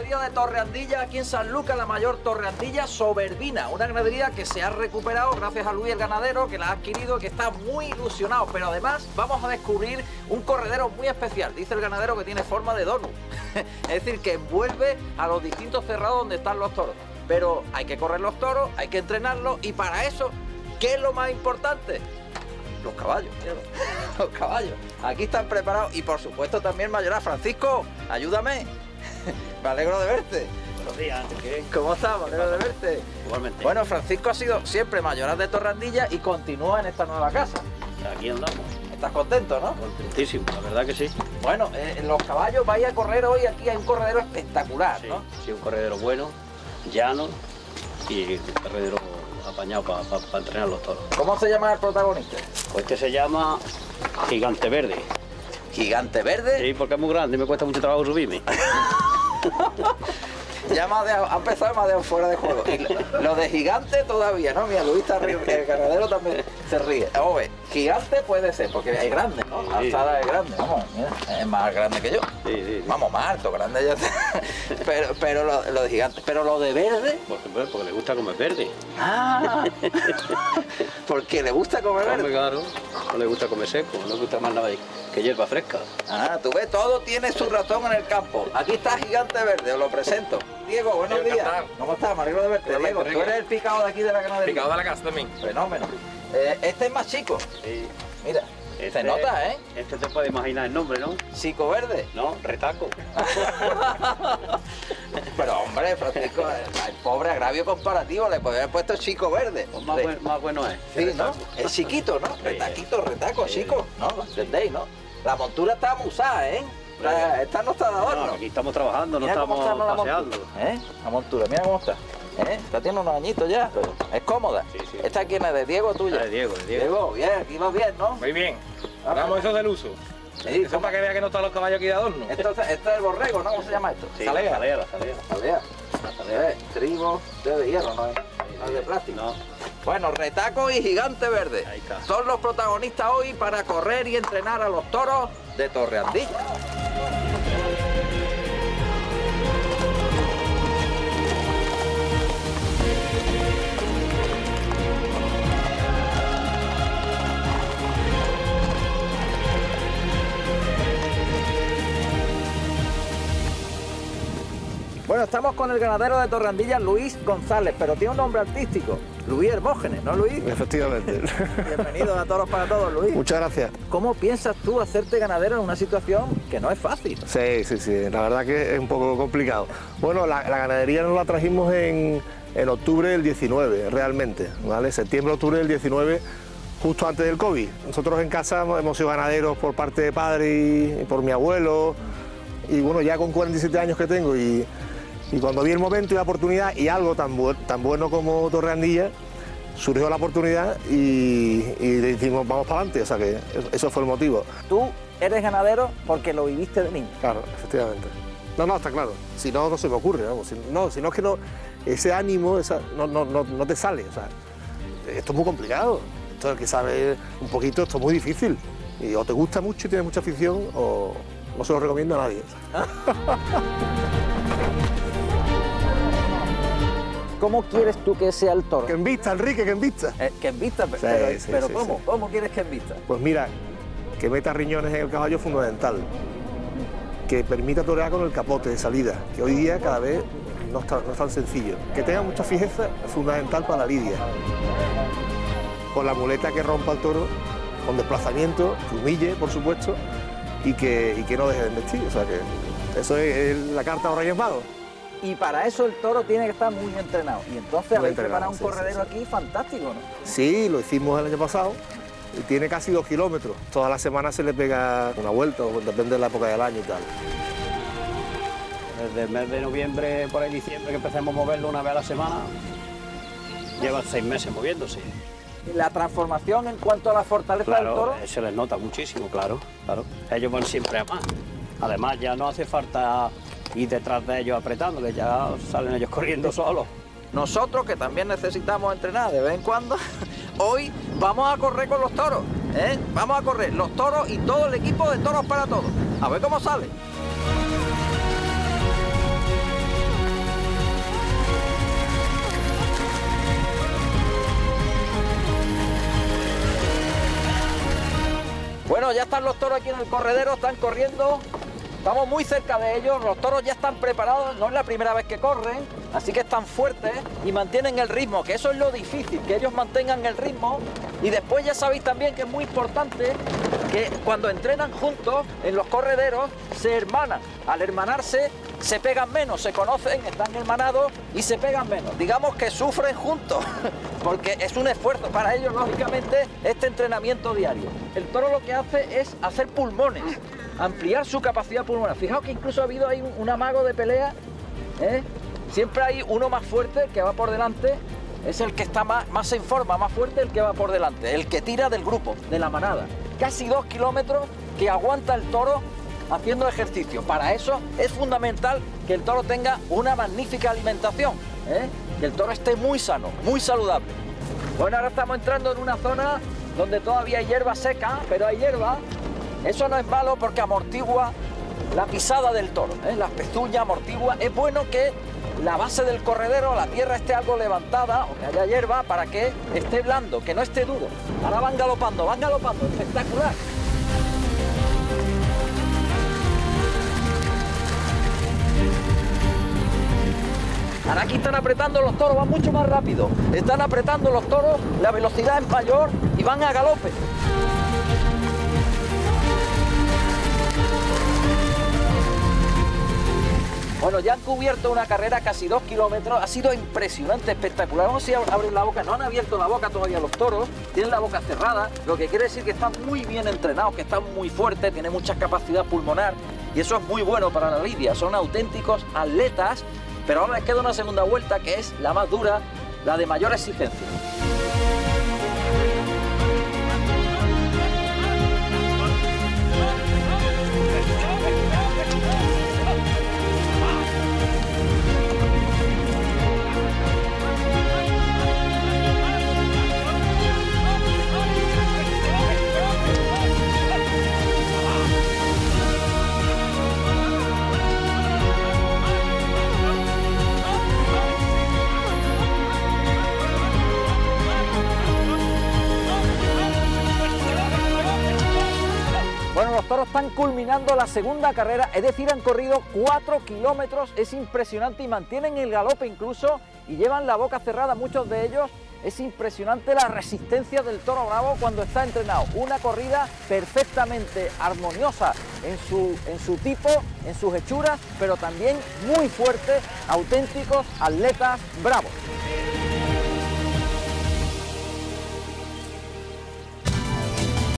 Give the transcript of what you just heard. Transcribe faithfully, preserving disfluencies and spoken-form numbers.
ganadería de Torreandilla, aquí en Sanlúcar, la mayor Torreandilla Soberbina, una ganadería que se ha recuperado gracias a Luis el ganadero, que la ha adquirido, que está muy ilusionado, pero además vamos a descubrir un corredero muy especial. Dice el ganadero que tiene forma de donut, es decir, que envuelve a los distintos cerrados donde están los toros. Pero hay que correr los toros, hay que entrenarlos, y para eso, ¿qué es lo más importante? Los caballos, los caballos. Aquí están preparados, y por supuesto también Mayorazgo. Francisco, ayúdame. Me alegro de verte. Buenos días, ¿qué? ¿Cómo estás? Me alegro de verte. Igualmente. Bueno, Francisco ha sido siempre Mayorazgo de Torreandilla y continúa en esta nueva casa. Aquí andamos. ¿Estás contento, no? Contentísimo, la verdad que sí. Bueno, eh, los caballos vais a correr hoy aquí, hay un corredero espectacular, Sí, ¿no? sí, un corredero bueno, llano y un corredero apañado para pa, pa entrenar los toros. ¿Cómo se llama el protagonista? Pues este se llama Gigante Verde. Gigante Verde. Sí, porque es muy grande y me cuesta mucho trabajo subirme. Ya me ha, dejado, ha empezado y me ha dejado fuera de juego. Y lo, lo de gigante todavía, ¿no? Mira, Luis está ríe, el ganadero también se ríe. Vamos a ver, gigante puede ser, porque es grande, ¿no? Sí. Alzada es grande, vamos, mira, es más grande que yo. Sí, sí, sí. Vamos, más alto, grande ya. Pero, pero lo, lo de gigante, pero lo de verde. Por ejemplo, porque le gusta comer verde. Ah, porque le gusta comer Come, verde. claro, no le gusta comer seco, no le gusta más nada que hierba fresca. Ah, tú ves, todo tiene su razón en el campo. Aquí está Gigante Verde, os lo presento. Diego, buenos días. ¿Cómo estás? Me alegro de verte, Diego. Tú eres el picado de aquí de la ganadería. Picado de la casa también. Fenómeno. Eh, este es más chico. Sí. Mira, Este, se nota, ¿eh? Este te puede imaginar el nombre, ¿no? Chico Verde. No, Retaco. Pero hombre, Francisco, el, el pobre agravio comparativo, le podría haber puesto Chico Verde. Pues más, Re- buen- más bueno es. Sí, ¿no? Es chiquito, ¿no? Retaquito, retaco, Sí. chico. ¿No? ¿Lo entendéis, no? La montura está musada, ¿eh? Esta, esta no está de adorno. No, aquí estamos trabajando, no Mira cómo estamos está la paseando. montura, ¿eh? La montura, mira cómo está. ¿Eh? Esta tiene unos añitos ya, pero es cómoda. Sí, sí. ¿Esta quién es? ¿De Diego o tuya? Ah, de Diego, de Diego. Diego, bien, aquí va bien, ¿no? Muy bien. Ah, Hagamos eso del uso. Sí, Eso para que vea que no están los caballos aquí de adorno. Esto, esto es el borrego, ¿no? ¿Cómo se llama esto? Sí, Salea. la salea, la salea. Salea. Salea. Trigo, de hierro, ¿no es? No es de plástico. No. Bueno, Retaco y Gigante Verde. Ahí está. Son los protagonistas hoy para correr y entrenar a los toros de Torreandilla. Bueno, estamos con el ganadero de Torreandilla, Luis González, pero tiene un nombre artístico, Luis Hermógenes, ¿no, Luis? Efectivamente. Bienvenido a Toros para Todos, Luis. Muchas gracias. ¿Cómo piensas tú hacerte ganadero en una situación que no es fácil? Sí, sí, sí, la verdad que es un poco complicado. Bueno, la, la ganadería nos la trajimos en, en octubre del diecinueve, realmente, ¿vale? Septiembre, octubre del diecinueve, justo antes del COVID. Nosotros en casa hemos, hemos sido ganaderos por parte de padre y, y por mi abuelo, y bueno, ya con cuarenta y siete años que tengo, y, y cuando vi el momento y la oportunidad, y algo tan, bu tan bueno como Torreandilla, surgió la oportunidad y, y decimos, vamos para adelante, o sea que eso fue el motivo. Tú eres ganadero porque lo viviste de niño. Claro, efectivamente. No, no, está claro. Si no, no se me ocurre, vamos. Si, no, si no es que no, ese ánimo esa, no, no, no, no te sale. O sea, esto es muy complicado. Esto el que sabe un poquito, esto es muy difícil. Y o te gusta mucho y tienes mucha afición, o no se lo recomiendo a nadie. ¿Cómo quieres tú que sea el toro? Que envista, Enrique, que envista. Eh, que envista, Sí, pero, sí, pero sí, ¿cómo? sí. ¿Cómo quieres que envista? Pues mira, que meta riñones en el caballo es fundamental. Que permita torear con el capote de salida, que hoy día cada vez no, está, no es tan sencillo. Que tenga mucha fijeza es fundamental para la lidia. Con la muleta que rompa el toro, con desplazamiento, que humille, por supuesto, y que, y que no deje de embestir. O sea que eso es, es la carta de los Reyes Magos. Y para eso el toro tiene que estar muy entrenado. Y entonces habéis entrenado, preparado un sí, corredero sí, sí. aquí fantástico, ¿no? Sí, lo hicimos el año pasado y tiene casi dos kilómetros. Todas las semanas se le pega una vuelta, o depende de la época del año y tal. Desde el mes de noviembre, por ahí diciembre, que empecemos a moverlo una vez a la semana, lleva seis meses moviéndose. La transformación en cuanto a la fortaleza del toro. Claro, eh, se les nota muchísimo, claro, claro. Ellos van siempre a más. Además, ya no hace falta ir detrás de ellos apretando, que ya salen ellos corriendo solos. Nosotros, que también necesitamos entrenar de vez en cuando, hoy vamos a correr con los toros, ¿eh? Vamos a correr los toros y todo el equipo de Toros para Todos. A ver cómo sale. Bueno, ya están los toros aquí en el corredero, están corriendo. Estamos muy cerca de ellos, los toros ya están preparados, no es la primera vez que corren, así que están fuertes y mantienen el ritmo, que eso es lo difícil, que ellos mantengan el ritmo. Y después ya sabéis también que es muy importante que cuando entrenan juntos en los correderos se hermanan. Al hermanarse se pegan menos, se conocen, están hermanados y se pegan menos. Digamos que sufren juntos, porque es un esfuerzo para ellos, lógicamente, este entrenamiento diario. El toro lo que hace es hacer pulmones, ampliar su capacidad pulmonar. Fijaos que incluso ha habido ahí un, un amago de pelea, ¿eh? Siempre hay uno más fuerte, el que va por delante, es el que está más, más en forma, más fuerte, el que va por delante, el que tira del grupo, de la manada. Casi dos kilómetros que aguanta el toro haciendo ejercicio. Para eso es fundamental que el toro tenga una magnífica alimentación, ¿eh? Que el toro esté muy sano, muy saludable. Bueno, ahora estamos entrando en una zona donde todavía hay hierba seca, pero hay hierba. Eso no es malo porque amortigua la pisada del toro, ¿eh? Las pezuñas amortigua. Es bueno que la base del corredero, la tierra esté algo levantada o que haya hierba para que esté blando, que no esté duro. Ahora van galopando, van galopando, espectacular. Ahora aquí están apretando los toros, van mucho más rápido. Están apretando los toros, la velocidad es mayor y van a galope. Bueno, ya han cubierto una carrera casi dos kilómetros, ha sido impresionante, espectacular. Vamos a ver si abren la boca, no han abierto la boca todavía los toros, tienen la boca cerrada, lo que quiere decir que están muy bien entrenados, que están muy fuertes, tienen mucha capacidad pulmonar y eso es muy bueno para la lidia, son auténticos atletas, pero ahora les queda una segunda vuelta que es la más dura, la de mayor exigencia. Bueno, los toros están culminando la segunda carrera, es decir, han corrido cuatro kilómetros, es impresionante y mantienen el galope incluso y llevan la boca cerrada muchos de ellos. Es impresionante la resistencia del toro bravo cuando está entrenado. Una corrida perfectamente armoniosa en su, en su tipo, en sus hechuras, pero también muy fuerte, auténticos atletas bravos.